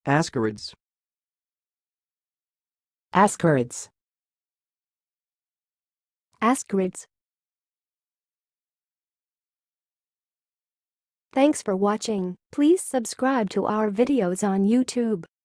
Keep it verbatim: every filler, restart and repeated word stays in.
Ascarids. Ascarids. Ascarids. Thanks for watching. Please subscribe to our videos on YouTube.